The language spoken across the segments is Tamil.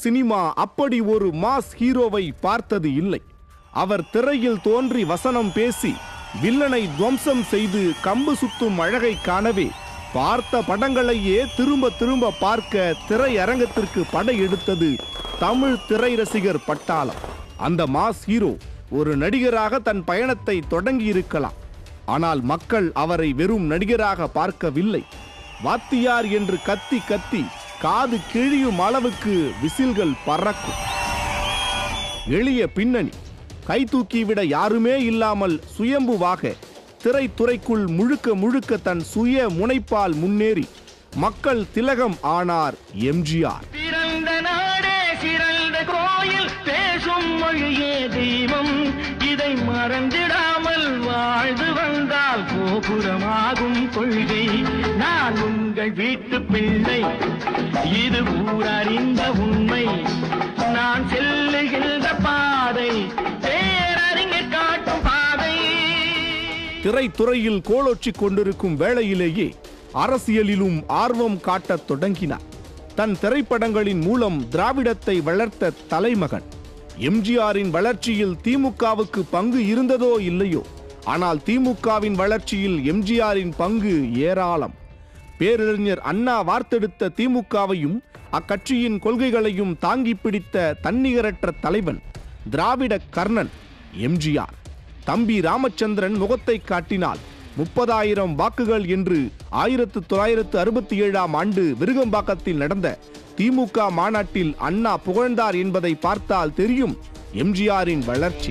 சினிமா அப்படி ஒரு மாஸ் ஹீரோவை பார்த்தது இல்லை. அவர் திரையில் தோன்றி வசனம் பேசி வில்லனை துவம்சம் செய்து கம்பு சுத்தும் அழகை காணவே பார்த்த படங்களையே திரும்ப திரும்ப பார்க்க திரையரங்கத்திற்கு படை எடுத்தது தமிழ் திரை ரசிகர் பட்டாளம். அந்த மாஸ் ஹீரோ ஒரு நடிகராக தன் பயணத்தை தொடங்கி இருக்கலாம். ஆனால் மக்கள் அவரை வெறும் நடிகராக பார்க்கவில்லை. வாத்தியார் என்று கத்தி கத்தி காது கிழியும் அளவுக்கு விசில்கள் பறக்கும். எளிய பின்னணி, கை தூக்கிவிட யாருமே இல்லாமல் சுயம்புவாக திரைத்துறைக்குள் முழுக்க முழுக்க தன் சுய முனைப்பால் முன்னேறி மக்கள் திலகம் ஆனார் எம்ஜிஆர். பிறந்த நாடே சிறந்த கோயில், பேசும் மொழியே தெய்வம், இதை மறந்திடாமல் வாழ்ந்து வந்தால் கோபுரமாகும் கொள்கை. நான் உங்கள் வீட்டு பிள்ளை, இது ஊரறிந்த உண்மை, நான் செல்லுகின்ற பாதை பேரறிஞர் காட்டும் பாதை. திரைத்துறையில் கோலோச்சி கொண்டிருக்கும் வேளையிலேயே அரசியலிலும் ஆர்வம் காட்டத் தொடங்கினார். தன் திரைப்படங்களின் மூலம் திராவிடத்தை வளர்த்த தலைமகன். எம்ஜிஆரின் வளர்ச்சியில் திமுகவுக்கு பங்கு இருந்ததோ இல்லையோ, ஆனால் திமுகவின் வளர்ச்சியில் எம்ஜிஆரின் பங்கு ஏராளம். பேரறிஞர் அண்ணா வார்த்தெடுத்த திமுகவையும் அக்கட்சியின் கொள்கைகளையும் தாங்கி பிடித்த தன்னிகரற்ற தலைவன், திராவிட கர்ணன் எம்ஜிஆர். தம்பி ராமச்சந்திரன் முகத்தை காட்டினால் 30,000 வாக்குகள் என்று 1967ஆம் ஆண்டு விருகம்பாக்கத்தில் நடந்த திமுக மாநாட்டில் அண்ணா புகழ்ந்தார் என்பதை பார்த்தால் தெரியும் எம்ஜிஆரின் வளர்ச்சி.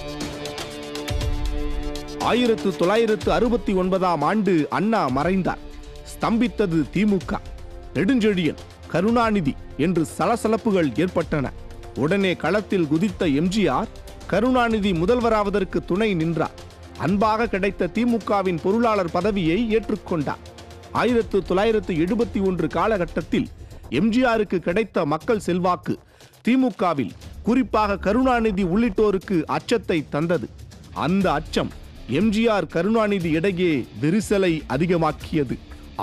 1969ஆம் ஆண்டு அண்ணா மறைந்தார். ஸ்தம்பித்தது திமுக. நெடுஞ்செழியன், கருணாநிதி என்று சலசலப்புகள் ஏற்பட்டன. உடனே களத்தில் குதித்த எம்ஜிஆர் கருணாநிதி முதல்வராவதற்கு துணை நின்றார். அன்பாக கிடைத்த திமுகவின் பொருளாளர் பதவியை ஏற்றுக்கொண்டார். 1971 காலகட்டத்தில் எம்ஜிஆருக்கு கிடைத்த மக்கள் செல்வாக்கு திமுகவில், குறிப்பாக கருணாநிதி உள்ளிட்டோருக்கு அச்சத்தை தந்தது. அந்த அச்சம் எம்ஜிஆர் கருணாநிதி இடையே விரிசலை அதிகமாக்கியது.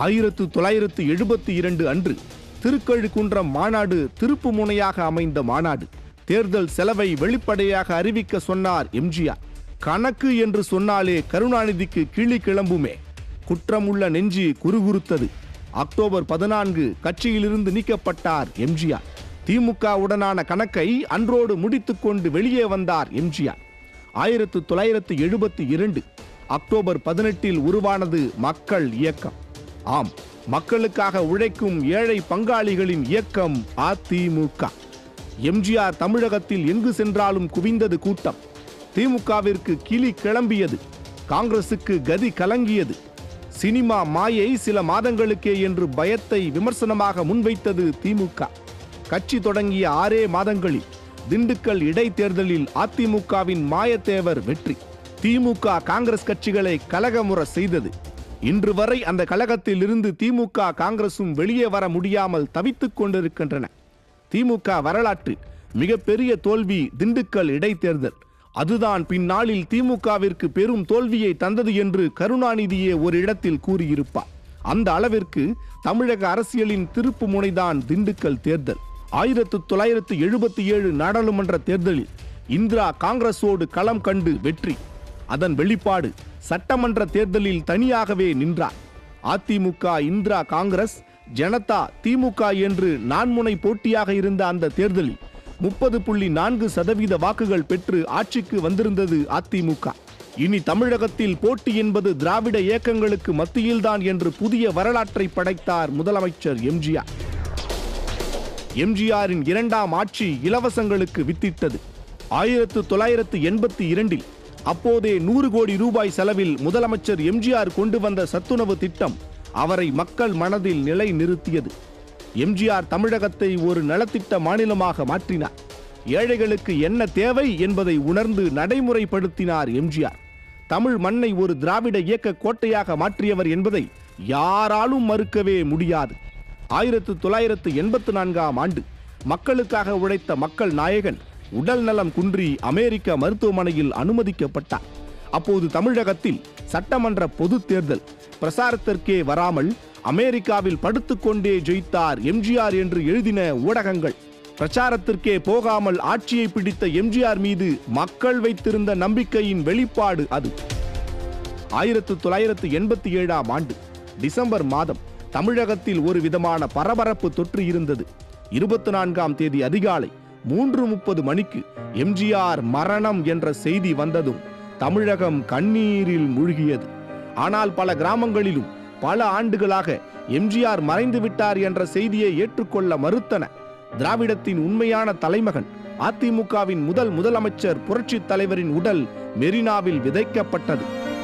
1972 அன்று திருக்கழுக்குன்றம் மாநாடு திருப்பு முனையாக அமைந்த மாநாடு. தேர்தல் செலவை வெளிப்படையாக அறிவிக்க சொன்னார் எம்ஜிஆர். கணக்கு என்று சொன்னாலே கருணாநிதிக்கு கிளி கிளம்புமே. குற்றமுள்ள நெஞ்சு குறுகுறுத்தது. அக்டோபர் 14 கட்சியிலிருந்து நீக்கப்பட்டார் எம்ஜிஆர். திமுகவுடனான கணக்கை அன்றோடு முடித்துக்கொண்டு வெளியே வந்தார் எம்ஜிஆர். 1972 அக்டோபர் 18 உருவானது மக்கள் இயக்கம். ஆம், மக்களுக்காக உழைக்கும் ஏழை பங்காளிகளின் இயக்கம் அதிமுக. எம்ஜிஆர் தமிழகத்தில் எங்கு சென்றாலும் குவிந்தது கூட்டம். திமுகவிற்கு கிளி கிளம்பியது. காங்கிரசுக்கு கதி கலங்கியது. சினிமா மாயை சில மாதங்களுக்கே என்று பயத்தை விமர்சனமாக முன்வைத்தது திமுக. கட்சி தொடங்கிய 6 மாதங்களில் திண்டுக்கல் இடைத்தேர்தலில் அதிமுகவின் மாயத்தேவர் வெற்றி. திமுக காங்கிரஸ் கட்சிகளை கலகமுற செய்தது. இன்று வரை அந்த கழகத்தில் இருந்து திமுக காங்கிரசும் வெளியே வர முடியாமல் தவித்துக் கொண்டிருக்கின்றன. திமுக வரலாற்றில் மிகப்பெரிய தோல்வி திண்டுக்கல் இடைத்தேர்தல். அதுதான் பின்னாளில் திமுகவிற்கு பெரும் தோல்வியை தந்தது என்று கருணாநிதியே ஒரு இடத்தில் கூறியிருப்பார். அந்த அளவிற்கு தமிழக அரசியலின் திருப்பு முனைதான் திண்டுக்கல் தேர்தல். 1977 நாடாளுமன்ற தேர்தலில் இந்திரா காங்கிரஸோடு களம் கண்டு வெற்றி. அதன் வெளிப்பாடு சட்டமன்ற தேர்தலில் தனியாகவே நின்றார். அதிமுக, இந்திரா காங்கிரஸ், ஜனதா, திமுக என்று நான்முனை போட்டியாக இருந்த அந்த தேர்தலில் 30.4% வாக்குகள் பெற்று ஆட்சிக்கு வந்திருந்தது அதிமுக. இனி தமிழகத்தில் போட்டி என்பது திராவிட இயக்கங்களுக்கு மத்தியில்தான் என்று புதிய வரலாற்றை படைத்தார் முதலமைச்சர் எம்ஜிஆர். எம்ஜிஆரின் 2ஆம் ஆட்சி இலவசங்களுக்கு வித்திட்டது. 1982 அப்போதே 100 கோடி ரூபாய் செலவில் முதலமைச்சர் எம்ஜிஆர் கொண்டு வந்த சத்துணவு திட்டம் அவரை மக்கள் மனதில் நிலை நிறுத்தியது. எம்ஜிஆர் தமிழகத்தை ஒரு நலத்திட்ட மாநிலமாக மாற்றினார். ஏழைகளுக்கு என்ன தேவை என்பதை உணர்ந்து நடைமுறைப்படுத்தினார் எம்ஜிஆர். தமிழ் மண்ணை ஒரு திராவிட இயக்க கோட்டையாக மாற்றியவர் என்பதை யாராலும் மறுக்கவே முடியாது. 1984ஆம் ஆண்டு மக்களுக்காக உழைத்த மக்கள் நாயகன் உடல் நலம் குன்றி அமெரிக்க மருத்துவமனையில் அனுமதிக்கப்பட்டார். அப்போது தமிழகத்தில் சட்டமன்ற பொது தேர்தல். பிரசாரத்திற்கே வராமல் அமெரிக்காவில் படுத்துக்கொண்டே ஜெயித்தார் எம்ஜிஆர் என்று எழுதின ஊடகங்கள். பிரச்சாரத்திற்கே போகாமல் ஆட்சியை பிடித்த எம்ஜிஆர் மீது மக்கள் வைத்திருந்த நம்பிக்கையின் வெளிப்பாடு அது. 1987ஆம் ஆண்டு டிசம்பர் மாதம் தமிழகத்தில் ஒரு விதமான பரபரப்பு தொற்று இருந்தது. 24ஆம் தேதி அதிகாலை 3:30 மணிக்கு எம்ஜிஆர் மரணம் என்ற செய்தி வந்ததும் தமிழகம் கண்ணீரில் மூழ்கியது. ஆனால் பல கிராமங்களிலும் பல ஆண்டுகளாக எம்ஜிஆர் மறைந்து விட்டார் என்ற செய்தியை ஏற்றுக்கொள்ள மறுத்தன. திராவிடத்தின் உண்மையான தலைமகன் அதிமுகவின் முதலமைச்சர் புரட்சி தலைவரின் உடல் மெரினாவில் விதைக்கப்பட்டது.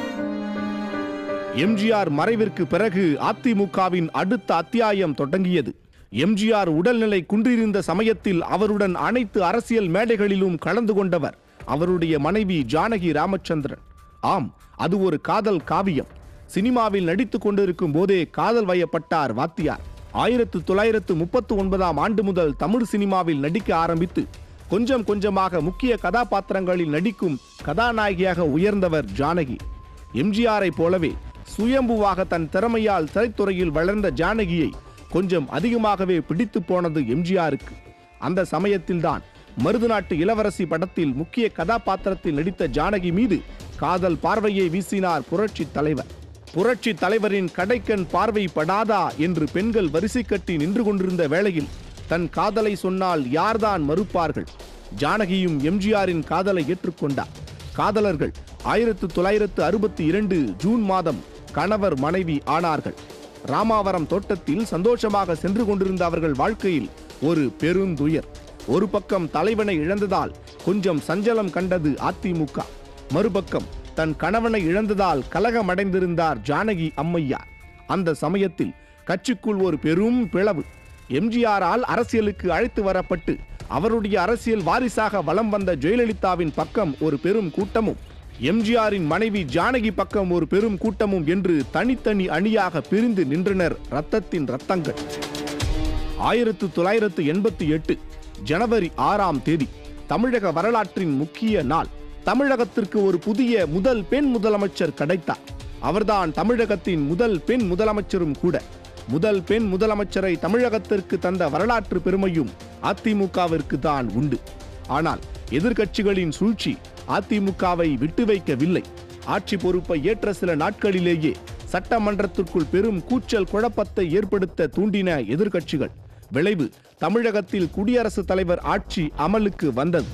எம்ஜிஆர் மறைவிற்கு பிறகு அதிமுகவின் அடுத்த அத்தியாயம் தொடங்கியது. எம்ஜிஆர் உடல்நிலை குன்றிருந்த சமயத்தில் அவருடன் அனைத்து அரசியல் மேடைகளிலும் கலந்து கொண்டவர் அவருடைய மனைவி ஜானகி ராமச்சந்திரன். ஆம், அது ஒரு காதல் காவியம். சினிமாவில் நடித்துக் கொண்டிருக்கும் போதே காதல் வயப்பட்டார் வாத்தியார். 1939ஆம் ஆண்டு முதல் தமிழ் சினிமாவில் நடிக்க ஆரம்பித்து கொஞ்சம் கொஞ்சமாக முக்கிய கதாபாத்திரங்களில் நடிக்கும் கதாநாயகியாக உயர்ந்தவர் ஜானகி. எம்ஜிஆரை போலவே சுயம்புவாக தன் திறமையால் திரைத்துறையில் வளர்ந்த ஜானகியை கொஞ்சம் அதிகமாகவே பிடித்து போனது எம்ஜிஆருக்கு. அந்த சமயத்தில்தான் மருதுநாட்டு இளவரசி படத்தில் முக்கிய கதாபாத்திரத்தில் நடித்த ஜானகி மீது காதல் பார்வையை வீசினார் புரட்சி தலைவர். புரட்சி தலைவரின் கடைக்கண் பார்வை படாதா என்று பெண்கள் வரிசை கட்டி நின்று கொண்டிருந்த வேளையில் தன் காதலை சொன்னால் யார்தான் மறுப்பார்கள்? ஜானகியும் எம்ஜிஆரின் காதலை ஏற்றுக்கொண்டார். காதலர்கள் 1962 ஜூன் மாதம் கணவர் மனைவி ஆனார்கள். ராமாவரம் தோட்டத்தில் சந்தோஷமாக சென்று கொண்டிருந்த அவர்கள் வாழ்க்கையில் ஒரு பெருந்துயர். ஒரு பக்கம் தலைவனை இழந்ததால் கொஞ்சம் சஞ்சலம் கண்டது அதிமுக. மறுபக்கம் தன் கணவனை இழந்ததால் கலகமடைந்திருந்தார் ஜானகி அம்மையார். அந்த சமயத்தில் கட்சிக்குள் ஒரு பெரும் பிளவு. எம்ஜிஆரால் அரசியலுக்கு அழைத்து வரப்பட்டு அவருடைய அரசியல் வாரிசாக வலம் வந்த ஜெயலலிதாவின் பக்கம் ஒரு பெரும் கூட்டமும், எம்ஜிஆரின் மனைவி ஜானகி பக்கம் ஒரு பெரும் கூட்டமும் என்று தனித்தனி அணியாக பிரிந்து நின்றனர் இரத்தத்தின் இரத்தங்கள். 1988 ஜனவரி 6ஆம் தேதி தமிழக வரலாற்றின் முக்கிய நாள். தமிழகத்திற்கு ஒரு புதிய முதல் பெண் முதலமைச்சர் கிடைத்தார். அவர்தான் தமிழகத்தின் முதல் பெண் முதலமைச்சரும் கூட. முதல் பெண் முதலமைச்சரை தமிழகத்திற்கு தந்த வரலாற்று பெருமையும் அதிமுகவிற்கு தான் உண்டு. ஆனால் எதிர்க்கட்சிகளின் சூழ்ச்சி அதிமுகவை விட்டு வைக்கவில்லை. ஆட்சி பொறுப்பை ஏற்ற சில நாட்களிலேயே சட்டமன்றத்திற்குள் பெரும் கூச்சல் குழப்பத்தை ஏற்படுத்த தூண்டின எதிர்க்கட்சிகள். விளைவு, தமிழகத்தில் குடியரசுத் தலைவர் ஆட்சி அமலுக்கு வந்தது.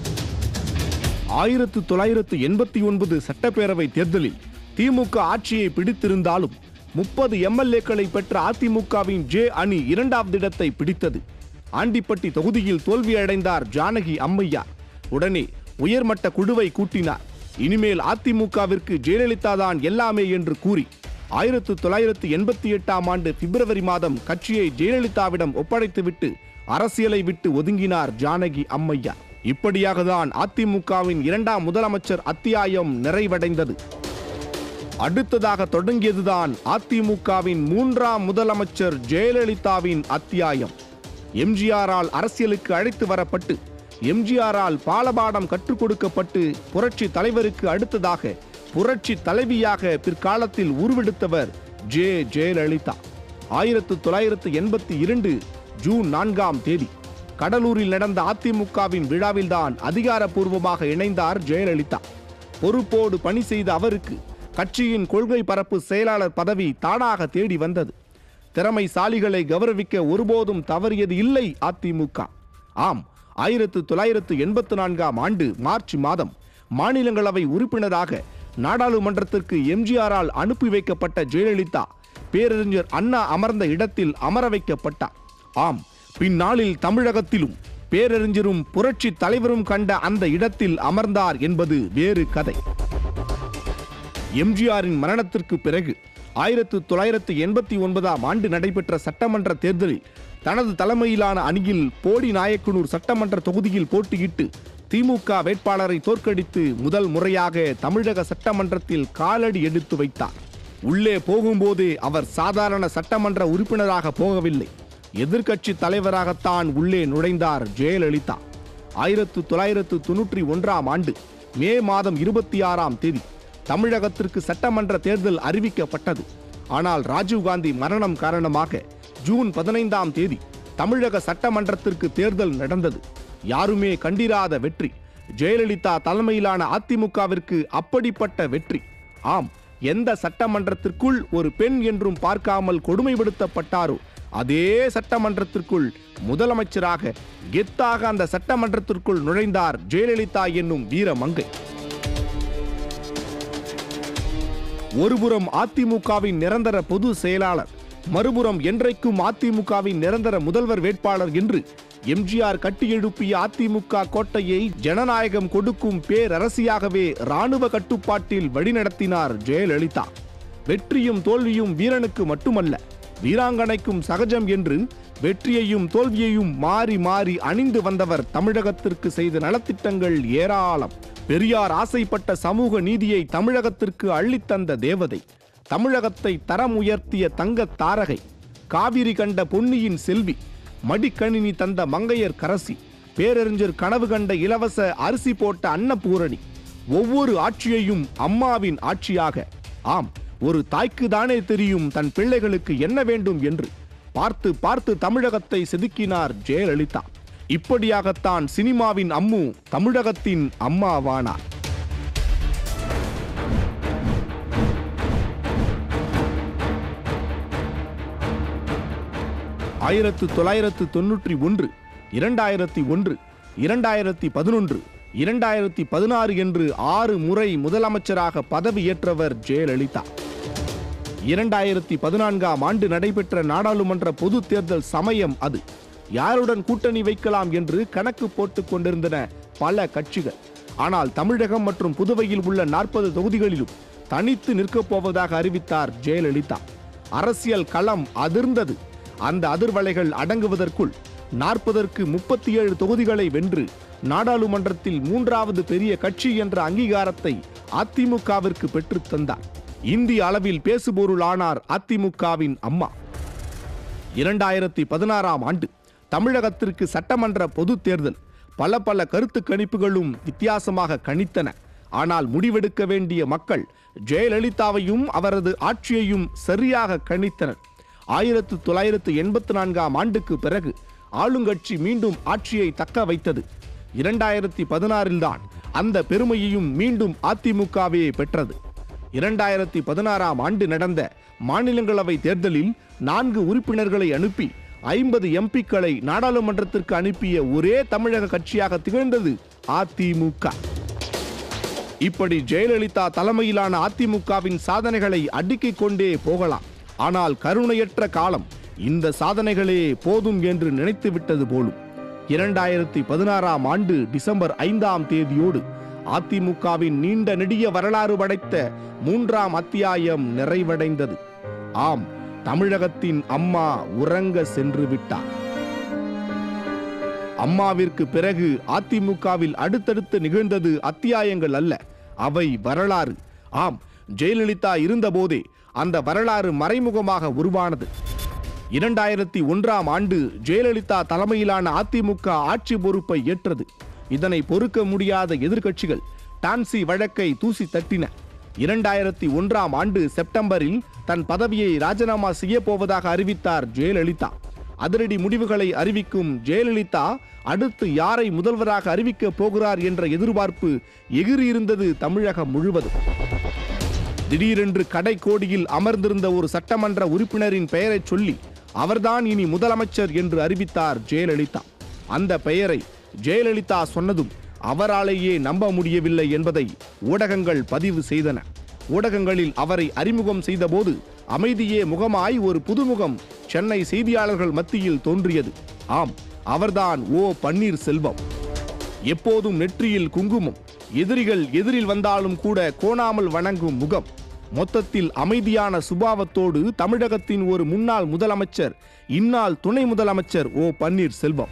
1989 சட்டப்பேரவை தேர்தலில் திமுக ஆட்சியை பிடித்திருந்தாலும் 30 எம்எல்ஏக்களை பெற்ற அதிமுகவின் ஜே அணி 2வது இடத்தை பிடித்தது. ஆண்டிப்பட்டி தொகுதியில் தோல்வியடைந்தார் ஜானகி அம்மையார். உடனே உயர்மட்ட குழுவை கூட்டினார். இனிமேல் அதிமுகவிற்கு ஜெயலலிதா தான் எல்லாமே என்று கூறி 1988ஆம் ஆண்டு பிப்ரவரி மாதம் கட்சியை ஜெயலலிதாவிடம் ஒப்படைத்துவிட்டு அரசியலை விட்டு ஒதுங்கினார் ஜானகி அம்மையார். இப்படியாக தான் அதிமுகவின் 2ஆம் முதலமைச்சர் அத்தியாயம் நிறைவடைந்தது. அடுத்ததாக தொடங்கியதுதான் அதிமுகவின் 3ஆம் முதலமைச்சர் ஜெயலலிதாவின் அத்தியாயம். எம்ஜிஆரால் அரசியலுக்கு அழைத்து வரப்பட்டு எம்ஜிஆரால் பாலபாடம் கற்றுக் கொடுக்கப்பட்டு புரட்சி தலைவருக்கு அடுத்ததாக புரட்சி தலைவியாக பிற்காலத்தில் உருவெடுத்தவர் ஜெயலலிதா. 1982 ஜூன் 4ஆம் தேதி கடலூரில் நடந்த அதிமுகவின் விழாவில்தான் அதிகாரப்பூர்வமாக இணைந்தார் ஜெயலலிதா. பொறுப்போடு பணி செய்த அவருக்கு கட்சியின் கொள்கை பரப்பு செயலாளர் பதவி தானாக தேடி வந்தது. திறமைசாலிகளை கௌரவிக்க ஒருபோதும் தவறியது இல்லை அதிமுக. ஆம், 1984ஆம் ஆண்டு மார்ச் மாதம் மாநிலங்களவை உறுப்பினராக நாடாளுமன்றத்திற்கு எம்ஜிஆரால் அனுப்பி வைக்கப்பட்ட ஜெயலலிதா பேரறிஞர் அண்ணா அமர்ந்த இடத்தில் அமர வைக்கப்பட்டார். ஆம், பின்னாளில் தமிழகத்திலும் பேரறிஞரும் புரட்சி தலைவரும் கண்ட அந்த இடத்தில் அமர்ந்தார் என்பது வேறு கதை. எம்ஜிஆரின் மரணத்திற்கு பிறகு 1989ஆம் ஆண்டு நடைபெற்ற சட்டமன்ற தேர்தலில் தனது தலைமையிலான அணியில் போடி நாயக்கனூர் சட்டமன்ற தொகுதியில் போட்டியிட்டு திமுக வேட்பாளரை தோற்கடித்து முதல் முறையாக தமிழக சட்டமன்றத்தில் காலடி எடுத்து வைத்தார். உள்ளே போகும்போதே அவர் சாதாரண சட்டமன்ற உறுப்பினராக போகவில்லை, எதிர்க்கட்சி தலைவராகத்தான் உள்ளே நுழைந்தார் ஜெயலலிதா. 1991ஆம் ஆண்டு மே மாதம் 26ஆம் தேதி தமிழகத்திற்கு சட்டமன்ற தேர்தல் அறிவிக்கப்பட்டது. ஆனால் ராஜீவ்காந்தி மரணம் காரணமாக ஜூன் 15ஆம் தேதி தமிழக சட்டமன்றத்திற்கு தேர்தல் நடந்தது. யாருமே கண்டிராத வெற்றி. ஜெயலலிதா தலைமையிலான அதிமுகவிற்கு அப்படிப்பட்ட வெற்றி. ஆம், எந்த சட்டமன்றத்திற்குள் ஒரு பெண் என்றும் பார்க்காமல் கொடுமைப்படுத்தப்பட்டாரோ அதே சட்டமன்றத்திற்குள் முதலமைச்சராக கெத்தாக அந்த சட்டமன்றத்திற்குள் நுழைந்தார் ஜெயலலிதா என்னும் வீரமங்கை. ஒருபுறம் அதிமுகவின் நிரந்தர பொது செயலாளர், மறுபுறம் என்றைக்கும் அதிமுகவின் நிரந்தர முதல்வர் வேட்பாளர் என்று எம்ஜிஆர் கட்டியெழுப்பிய அதிமுக கோட்டையை ஜனநாயகம் கொடுக்கும் பேரரசியாகவே இராணுவ கட்டுப்பாட்டில் வழிநடத்தினார் ஜெயலலிதா. வெற்றியும் தோல்வியும் வீரனுக்கு மட்டுமல்ல, வீராங்கனைக்கும் சகஜம் என்று வெற்றியையும் தோல்வியையும் மாறி மாறி அணிந்து வந்தவர். தமிழகத்திற்கு செய்த நலத்திட்டங்கள் ஏராளம். பெரியார் ஆசைப்பட்ட சமூக நீதியை தமிழகத்திற்கு அள்ளித்தந்த தேவதை, தமிழகத்தை தரம் உயர்த்திய தங்கத் தாரகை, காவிரி கண்ட பொன்னியின் செல்வி, மடிக்கணினி தந்த மங்கையர் கரசி, பேரறிஞர் கனவு கண்ட இலவச அரிசி போட்ட அன்னபூரணி. ஒவ்வொரு ஆட்சியையும் அம்மாவின் ஆட்சியாக, ஆம், ஒரு தாய்க்கு தானே தெரியும் தன் பிள்ளைகளுக்கு என்ன வேண்டும் என்று பார்த்து பார்த்து தமிழகத்தை செதுக்கினார் ஜெயலலிதா. இப்படியாகத்தான் சினிமாவின் அம்மு தமிழகத்தின் அம்மாவானார். ஆயிரத்து 1991, 2001, 2011, 2016 என்று 6 முறை முதலமைச்சராக பதவியேற்றவர் ஜெயலலிதா. 2014ஆம் ஆண்டு நடைபெற்ற நாடாளுமன்ற பொது தேர்தல் சமயம் அது. யாருடன் கூட்டணி வைக்கலாம் என்று கணக்கு போட்டுக் கொண்டிருந்தன பல கட்சிகள். ஆனால் தமிழகம் மற்றும் புதுவையில் உள்ள 40 தொகுதிகளிலும் தனித்து நிற்கப் போவதாக அறிவித்தார் ஜெயலலிதா. அரசியல் களம் அதிர்ந்தது. அந்த அதிர்வலைகள் அடங்குவதற்குள் 40ற்கு 37 தொகுதிகளை வென்று நாடாளுமன்றத்தில் 3வது பெரிய கட்சி என்ற அங்கீகாரத்தை அதிமுகவிற்கு பெற்றுத் தந்தார். இந்திய அளவில் பேசுபொருளானார் அதிமுகவின் அம்மா. 2016ஆம் ஆண்டு தமிழகத்திற்கு சட்டமன்ற பொது தேர்தல். பல கருத்து கணிப்புகளும் வித்தியாசமாக கணித்தன. ஆனால் முடிவெடுக்க வேண்டிய மக்கள் ஜெயலலிதாவையும் அவரது ஆட்சியையும் சரியாக கணித்தனர். 1984ஆம் ஆண்டுக்கு பிறகு ஆளுங்கட்சி மீண்டும் ஆட்சியை தக்க வைத்தது. 2016இல் தான் அந்த பெருமையையும் மீண்டும் அதிமுகவே பெற்றது. 2016ஆம் ஆண்டு நடந்த மாநிலங்களவை தேர்தலில் 4 உறுப்பினர்களை அனுப்பி 50 எம்பிக்களை நாடாளுமன்றத்திற்கு அனுப்பிய ஒரே தமிழக கட்சியாக திகழ்ந்தது அதிமுக. இப்படி ஜெயலலிதா தலைமையிலான அதிமுகவின் சாதனைகளை அடுக்கிக் கொண்டே போகலாம். ஆனால் கருணையற்ற காலம் இந்த சாதனைகளே போதும் என்று நினைத்துவிட்டது போலும். 2016ஆம் ஆண்டு டிசம்பர் 5ஆம் தேதியோடு அதிமுகவின் நீண்ட நெடிய வரலாறு படைத்த 3ஆம் அத்தியாயம் நிறைவடைந்தது. ஆம், தமிழகத்தின் அம்மா உறங்க சென்று விட்டார். அம்மாவிற்கு பிறகு அதிமுகவில் அடுத்தடுத்து நிகழ்ந்தது அத்தியாயங்கள் அல்ல, அவை வரலாறு. ஆம், ஜெயலலிதா இருந்தபோதே அந்த வரலாறு மறைமுகமாக உருவானது. 2001ஆம் ஆண்டு ஜெயலலிதா தலைமையிலான அதிமுக ஆட்சி பொறுப்பை ஏற்றது. இதனை பொறுக்க முடியாத எதிர்க்கட்சிகள் டான்சி வழக்கை தூசி தட்டின. 2001ஆம் ஆண்டு செப்டம்பரில் தன் பதவியை ராஜினாமா செய்ய போவதாக அறிவித்தார் ஜெயலலிதா. அதிரடி முடிவுகளை அறிவிக்கும் ஜெயலலிதா அடுத்து யாரை முதல்வராக அறிவிக்கப் போகிறார் என்ற எதிர்பார்ப்பு எகிறியிருந்தது தமிழகம் முழுவதும். திடீரென்று கடைக்கோடியில் அமர்ந்திருந்த ஒரு சட்டமன்ற உறுப்பினரின் பெயரை சொல்லி அவர்தான் இனி முதலமைச்சர் என்று அறிவித்தார் ஜெயலலிதா. அந்த பெயரை ஜெயலலிதா சொன்னதும் அவராலேயே நம்ப முடியவில்லை என்பதை ஊடகங்கள் பதிவு செய்தன. ஊடகங்களில் அவரை அறிமுகம் செய்தபோது அமைதியே முகமாய் ஒரு புதுமுகம் சென்னை செய்தியாளர்கள் மத்தியில் தோன்றியது. ஆம், அவர்தான் ஓ பன்னீர்செல்வம். எப்போதும் நெற்றியில் குங்குமம், எதிரிகள் எதிரில் வந்தாலும் கூட கோணாமல் வணங்கும் முகம். மொத்தத்தில் அமைதியான சுபாவத்தோடு தமிழகத்தின் ஒரு முன்னாள் முதலமைச்சர், இந்நாள் துணை முதலமைச்சர் ஓ பன்னீர்செல்வம்.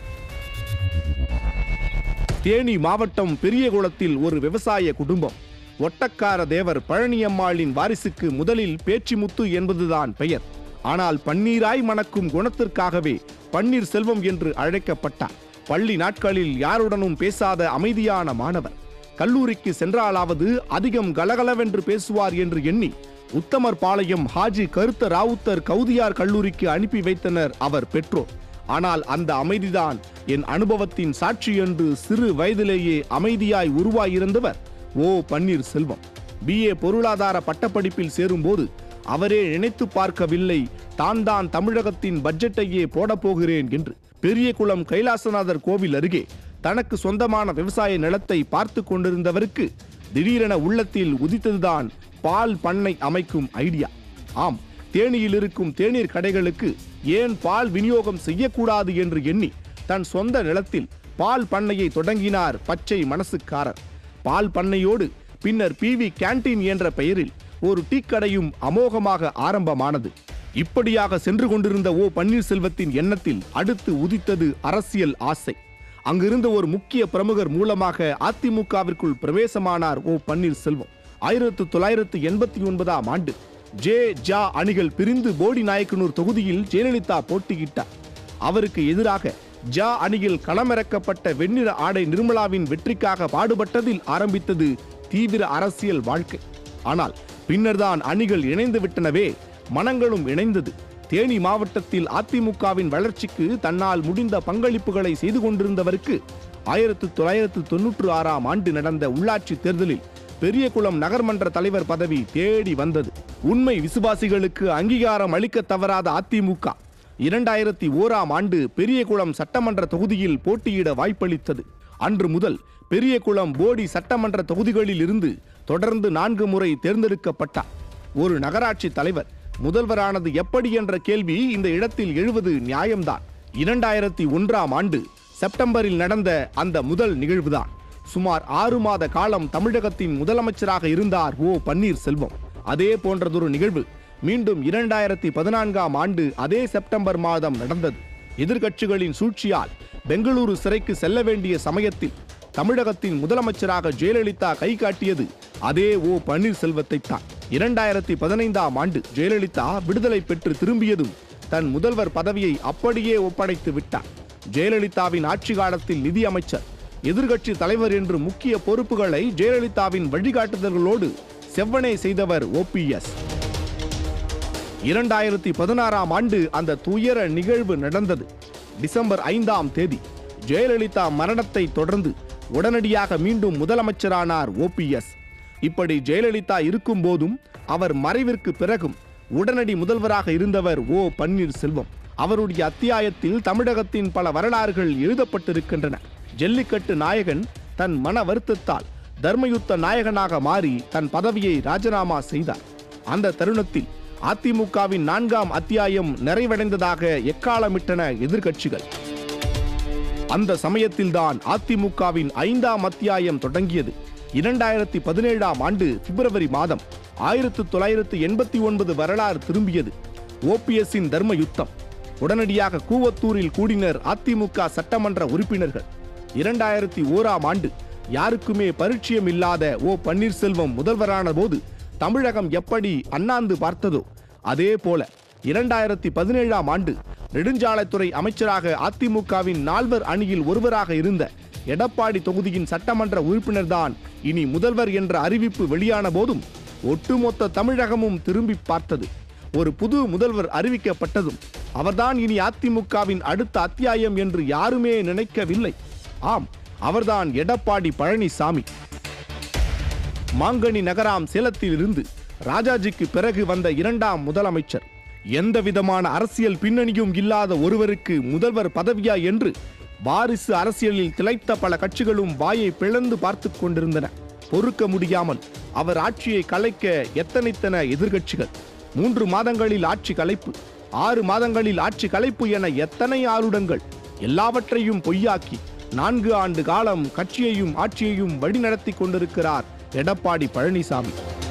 தேனி மாவட்டம் பெரியகுளத்தில் ஒரு விவசாய குடும்பம். ஒட்டக்கார தேவர் பழனியம்மாளின் வாரிசுக்கு முதலில் பேச்சிமுத்து என்பதுதான் பெயர். ஆனால் பன்னீராய் மணக்கும் குணத்திற்காகவே பன்னீர்செல்வம் என்று அழைக்கப்பட்டார். பள்ளி நாட்களில் யாருடனும் பேசாத அமைதியான மாணவர். கல்லூரிக்கு சென்றாலாவது அதிகம் கலகலவென்று பேசுவார் என்று எண்ணி உத்தமர் பாளையம் ஹாஜி கருத்த ராவுத்தர் கவுதியார் கல்லூரிக்கு அனுப்பி வைத்தனர் அவர் பெற்றோர். ஆனால் அந்த அமைதிதான் என் அனுபவத்தின் சாட்சி என்று சிறு வயதிலேயே அமைதியாய் உருவாயிருந்தவர் ஓ பன்னீர்செல்வம். BA பொருளாதார பட்டப்படிப்பில் சேரும்போது அவரே நினைத்து பார்க்கவில்லை தான் தமிழகத்தின் பட்ஜெட்டையே போடப்போகிறேன் என்று. பெரியகுளம் கைலாசநாதர் கோவில் அருகே தனக்கு சொந்தமான விவசாய நிலத்தை பார்த்து கொண்டிருந்தவருக்கு திடீரென உள்ளத்தில் உதித்ததுதான் பால் பண்ணை அமைக்கும் ஐடியா. ஆம், தேனியில் இருக்கும் தேநீர் கடைகளுக்கு ஏன் பால் விநியோகம் செய்யக்கூடாது என்று எண்ணி தன் சொந்த நிலத்தில் பால் பண்ணையை தொடங்கினார் பச்சை மனசுக்காரர். பால் பண்ணையோடு பின்னர் PV கேண்டீன் என்ற பெயரில் ஒரு டீ கடையும் அமோகமாக ஆரம்பமானது. இப்படியாக சென்று கொண்டிருந்த ஓ பன்னீர்செல்வத்தின் எண்ணத்தில் அடுத்து உதித்தது அரசியல் ஆசை. அங்கிருந்த ஒரு முக்கிய பிரமுகர் மூலமாக அதிமுகவிற்குள் பிரவேசமானார் ஓ பன்னீர்செல்வம். 1989ஆம் ஆண்டு ஜா அணிகள் பிரிந்து போடி நாயக்கனூர் தொகுதியில் ஜெயலலிதா போட்டியிட்டார். அவருக்கு எதிராக ஜா அணியில் களமிறக்கப்பட்ட வெண்ணிற ஆடை நிர்மலாவின் வெற்றிக்காக பாடுபட்டதில் ஆரம்பித்தது தீவிர அரசியல் வாழ்க்கை. ஆனால் பின்னர்தான் அணிகள் இணைந்து விட்டனவே, மனங்களும் இணைந்தது. தேனி மாவட்டத்தில் அதிமுகவின் வளர்ச்சிக்கு தன்னால் முடிந்த பங்களிப்புகளை செய்து கொண்டிருந்தவருக்கு 1996ஆம் ஆண்டு நடந்த உள்ளாட்சி தேர்தலில் பெரியகுளம் நகர்மன்ற தலைவர் பதவி தேடி வந்தது. உண்மை விசுவாசிகளுக்கு அங்கீகாரம் அளிக்க தவறாத அதிமுக 2001ஆம் ஆண்டு பெரியகுளம் சட்டமன்ற தொகுதியில் போட்டியிட வாய்ப்பளித்தது. அன்று முதல் பெரியகுளம் போடி சட்டமன்ற தொகுதிகளில் இருந்து தொடர்ந்து 4 முறை தேர்ந்தெடுக்கப்பட்டார். ஒரு நகராட்சி தலைவர் முதல்வரானது எப்படி என்ற கேள்வி இந்த இடத்தில் எழுவது நியாயம்தான். 2001ஆம் ஆண்டு செப்டம்பரில் நடந்த அந்த முதல் நிகழ்வுதான். சுமார் 6 மாத காலம் தமிழகத்தின் முதலமைச்சராக இருந்தார் ஓ பன்னீர்செல்வம். அதே போன்றதொரு நிகழ்வு மீண்டும் 2014ஆம் ஆண்டு அதே செப்டம்பர் மாதம் நடந்தது. எதிர்க்கட்சிகளின் சூழ்ச்சியால் பெங்களூரு சிறைக்கு செல்ல வேண்டிய சமயத்தில் தமிழகத்தின் முதலமைச்சராக ஜெயலலிதா கை காட்டியது அதே ஓ பன்னீர்செல்வத்தை தான். 2015ஆம் ஆண்டு ஜெயலலிதா விடுதலை பெற்று திரும்பியதும் தன் முதல்வர் பதவியை அப்படியே ஒப்படைத்து விட்டார். ஜெயலலிதாவின் ஆட்சி காலத்தில் நிதி அமைச்சர், எதிர்க்கட்சி தலைவர் என்று முக்கிய பொறுப்புகளை ஜெயலலிதாவின் வழிகாட்டுதல்களோடு செவ்வனே செய்தவர் OPS. 2016ஆம் ஆண்டு அந்த துயர நிகழ்வு நடந்தது. டிசம்பர் 5ஆம் தேதி ஜெயலலிதா மரணத்தை தொடர்ந்து உடனடியாக மீண்டும் முதலமைச்சரானார் OPS. இப்படி ஜெயலலிதா இருக்கும் போதும் அவர் மறைவிற்கு பிறகும் உடனடி முதல்வராக இருந்தவர் ஓ பன்னீர்செல்வம். அவருடைய அத்தியாயத்தில் தமிழகத்தின் பல வரலாறுகள் எழுதப்பட்டிருக்கின்றன. ஜல்லிக்கட்டு நாயகன் தன் மன வருத்தத்தால் தர்மயுத்த நாயகனாக மாறி தன் பதவியை ராஜினாமா செய்தார். அந்த தருணத்தில் அதிமுகவின் 4ஆம் அத்தியாயம் நிறைவடைந்ததாக எக்காலமிட்டன எதிர்க்கட்சிகள். அந்த சமயத்தில்தான் அதிமுகவின் 5ஆம் அத்தியாயம் தொடங்கியது. 2017ஆம் ஆண்டு பிப்ரவரி மாதம் 1989 வரலாறு திரும்பியது. OPSஇன் தர்ம யுத்தம். உடனடியாக கூவத்தூரில் கூடினர் அதிமுக சட்டமன்ற உறுப்பினர்கள். 2001ஆம் ஆண்டு யாருக்குமே பரிச்சயம் இல்லாத ஓ பன்னீர்செல்வம் முதல்வரான போது தமிழகம் எப்படி அண்ணாந்து பார்த்ததோ அதே போல 2017ஆம் ஆண்டு நெடுஞ்சாலைத்துறை அமைச்சராக அதிமுகவின் 4 அணியில் ஒருவராக இருந்த எடப்பாடி தொகுதியின் சட்டமன்ற உறுப்பினர்தான் இனி முதல்வர் என்ற அறிவிப்பு வெளியான போதும் ஒட்டுமொத்த தமிழகமும் திரும்பி பார்த்தது. ஒரு புது முதல்வர் அறிவிக்கப்பட்டதும் அவர்தான் இனி அதிமுகவின் அடுத்த அத்தியாயம் என்று யாருமே நினைக்கவில்லை. ஆம், அவர்தான் எடப்பாடி பழனிசாமி. மாங்கனி நகராம் சேலத்திலிருந்து ராஜாஜிக்கு பிறகு வந்த 2ஆம் முதலமைச்சர். எந்தவிதமான அரசியல் பின்னணியும் இல்லாத ஒருவருக்கு முதல்வர் பதவியா என்று வாரிசு அரசியலில் திளைத்த பல கட்சிகளும் வாயை பிளந்து பார்த்து கொண்டிருந்தன. பொறுக்க முடியாமல் அவர் ஆட்சியை கலைக்க எத்தனைத்தன எதிர்க்கட்சிகள். 3 மாதங்களில் ஆட்சி கலைப்பு, 6 மாதங்களில் ஆட்சி கலைப்பு என எத்தனை ஆருடங்கள். எல்லாவற்றையும் பொய்யாக்கி 4 ஆண்டு காலம் கட்சியையும் ஆட்சியையும் வழிநடத்தி கொண்டிருக்கிறார் எடப்பாடி பழனிசாமி.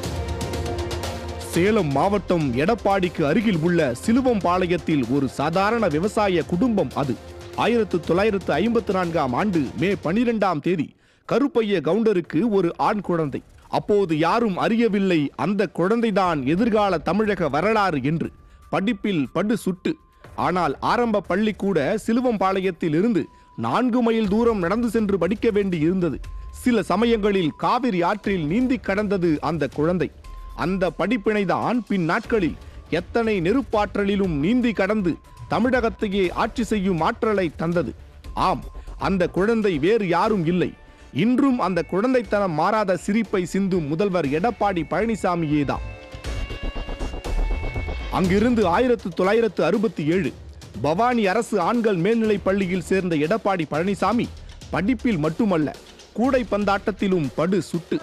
சேலம் மாவட்டம் எடப்பாடிக்கு அருகில் உள்ள சிலுவம்பாளையத்தில் ஒரு சாதாரண விவசாய குடும்பம் அது. 1954ஆம் ஆண்டு மே 12ஆம் தேதி கருப்பைய கவுண்டருக்கு ஒரு ஆண் குழந்தை. அப்போது யாரும் அறியவில்லை அந்த குழந்தைதான் எதிர்கால தமிழக வரலாறு என்று. படிப்பில் படு சுட்டு. ஆனால் ஆரம்ப பள்ளி கூட சிலுவம்பாளையத்தில் இருந்து 4 மைல் தூரம் நடந்து சென்று படிக்க வேண்டி இருந்தது. சில சமயங்களில் காவிரி ஆற்றில் நீந்தி கடந்தது அந்த குழந்தை. அந்த படிப்பினைதான் பின் நாட்களில் எத்தனை நெருப்பாற்றலிலும் நீந்தி கடந்து தமிழகத்தையே ஆட்சி செய்யும் ஆற்றலை தந்தது. ஆம், அந்த குழந்தை வேறு யாரும் இல்லை. இன்றும் அந்த குழந்தைத்தனம் மாறாத சிரிப்பை சிந்தும் முதல்வர் எடப்பாடி பழனிசாமியேதான். அங்கிருந்து 1967 பவானி அரசு ஆண்கள் மேல்நிலைப் பள்ளியில் சேர்ந்த எடப்பாடி பழனிசாமி படிப்பில் மட்டுமல்ல, கூடைப்பந்தாட்டத்திலும் படு சுட்டு.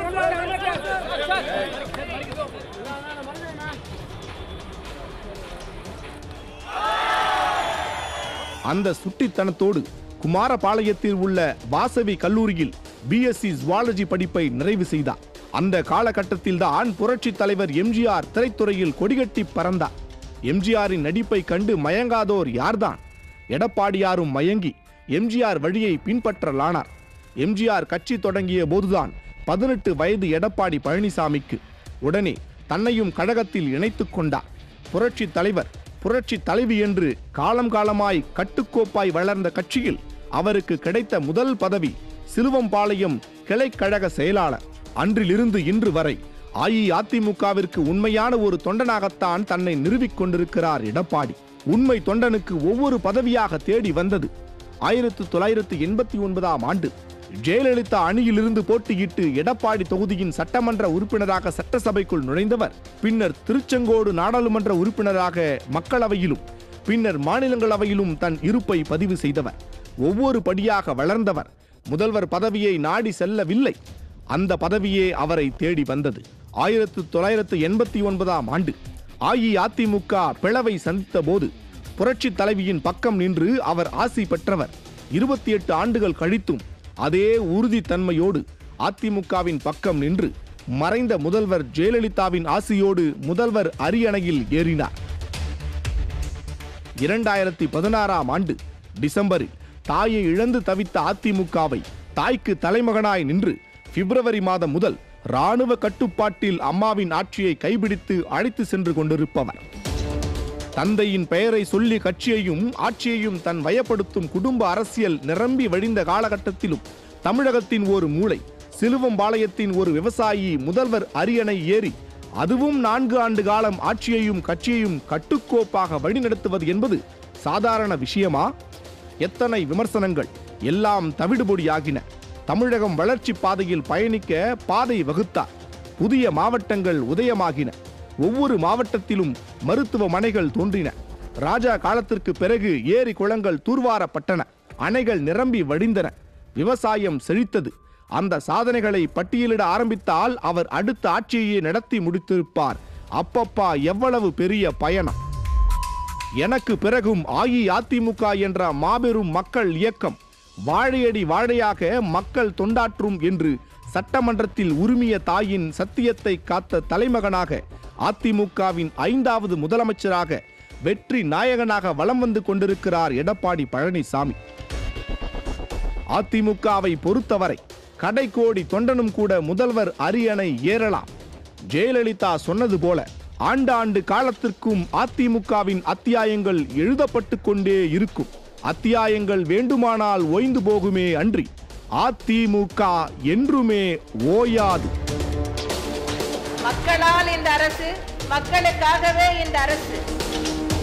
அந்த சுட்டித்தனத்தோடு குமாரபாளையத்தில் உள்ள வாசவி கல்லூரியில் பிஎஸ்சி ஜுவாலஜி படிப்பை நிறைவு செய்தார். அந்த காலகட்டத்தில்தான் புரட்சி தலைவர் எம்ஜிஆர் திரைத்துறையில் கொடிகட்டி பறந்தார். எம்ஜிஆரின் நடிப்பை கண்டு மயங்காதோர் யார்தான்? எடப்பாடியாரும் மயங்கி எம்ஜிஆர் வழியை பின்பற்றலானார். எம்ஜிஆர் கட்சி தொடங்கிய போதுதான் 18 வயது எடப்பாடி பழனிசாமிக்கு. உடனே தன்னையும் கழகத்தில் இணைத்துக் கொண்டார். புரட்சி தலைவர், புரட்சி தலைவி என்று காலம் காலமாய் கட்டுக்கோப்பாய் வளர்ந்த கட்சியில் அவருக்கு கிடைத்த முதல் பதவி சிலுவம்பாளையம் கிளைக்கழக செயலாளர். அன்றிலிருந்து இன்று வரை அஇஅதிமுகவிற்கு உண்மையான ஒரு தொண்டனாகத்தான் தன்னை நிறுவிக் கொண்டிருக்கிறார் எடப்பாடி. உண்மை தொண்டனுக்கு ஒவ்வொரு பதவியாக தேடி வந்தது. 1989ஆம் ஆண்டு ஜெயலலிதா அணியிலிருந்து போட்டியிட்டு எடப்பாடி தொகுதியின் சட்டமன்ற உறுப்பினராக சட்டசபைக்குள் நுழைந்தவர். பின்னர் திருச்செங்கோடு நாடாளுமன்ற உறுப்பினராக மக்களவையிலும் பின்னர் மாநிலங்களவையிலும் தன் இருப்பை பதிவு செய்தவர். ஒவ்வொரு படியாக வளர்ந்தவர். முதல்வர் பதவியை நாடி செல்லவில்லை, அந்த பதவியே அவரை தேடி வந்தது. 1989ஆம் ஆண்டு அஇஅதிமுக பிளவை சந்தித்த போது புரட்சி தலைவியின் பக்கம் நின்று அவர் ஆசி பெற்றவர். 28 ஆண்டுகள் கழித்தும் அதே உறுதித்தன்மையோடு அதிமுகவின் பக்கம் நின்று மறைந்த முதல்வர் ஜெயலலிதாவின் ஆசியோடு முதல்வர் அரியணையில் ஏறினார். 2016ஆம் ஆண்டு டிசம்பரில் தாயை இழந்து தவித்த அதிமுகவை தாய்க்கு தலைமகனாய் நின்று பிப்ரவரி மாதம் முதல் ராணுவ கட்டுப்பாட்டில் அம்மாவின் ஆட்சியை கைபிடித்து அழைத்து சென்று கொண்டிருப்பவர். தந்தையின் பெயரை சொல்லி கட்சியையும் ஆட்சியையும் தன் வயப்படுத்தும் குடும்ப அரசியல் நிரம்பி வழிந்த காலகட்டத்திலும் தமிழகத்தின் ஒரு மூளை சிலுவம்பாளையத்தின் ஒரு விவசாயி முதல்வர் அரியணை ஏறி அதுவும் 4 ஆண்டு காலம் ஆட்சியையும் கட்சியையும் கட்டுக்கோப்பாக வழிநடத்துவது என்பது சாதாரண விஷயமா? எத்தனை விமர்சனங்கள் எல்லாம் தவிடுபொடியாகின. தமிழகம் வளர்ச்சி பாதையில் பயணிக்க பாதை வகுத்தார். புதிய மாவட்டங்கள் உதயமாகின. ஒவ்வொரு மாவட்டத்திலும் மருத்துவமனைகள் தோன்றின. ராஜா காலத்திற்கு பிறகு ஏரி குளங்கள் தூர்வாரப்பட்டன. அணைகள் நிரம்பி வடிந்தன. விவசாயம் செழித்தது. அந்த சாதனைகளை பட்டியலிட ஆரம்பித்தால் அவர் அடுத்த ஆட்சியை நடத்தி முடித்திருப்பார். அப்பப்பா, எவ்வளவு பெரிய பயணம்! எனக்கு பிறகும் அஇஅதிமுக என்ற மாபெரும் மக்கள் இயக்கம் வாழையடி வாழையாக மக்கள் தொண்டாற்றும் என்று சட்டமன்றத்தில் உரிமைய தாயின் சத்தியத்தை காத்த தலைமகனாக அதிமுகவின் 5வது முதலமைச்சராக வெற்றி நாயகனாக வலம் வந்து கொண்டிருக்கிறார் எடப்பாடி பழனிசாமி. அதிமுகவை பொறுத்தவரை கடைக்கோடி தொண்டனும் கூட முதல்வர் அரியணை ஏறலாம். ஜெயலலிதா சொன்னது போல ஆண்டாண்டு காலத்திற்கும் அதிமுகவின் அத்தியாயங்கள் எழுதப்பட்டு கொண்டே இருக்கும். அத்தியாயங்கள் வேண்டுமானால் ஓய்ந்து போகுமே அன்றி அதிமுக என்றுமே ஓயாது. மக்களால் இந்த அரசு, மக்களுக்காகவே இந்த அரசு.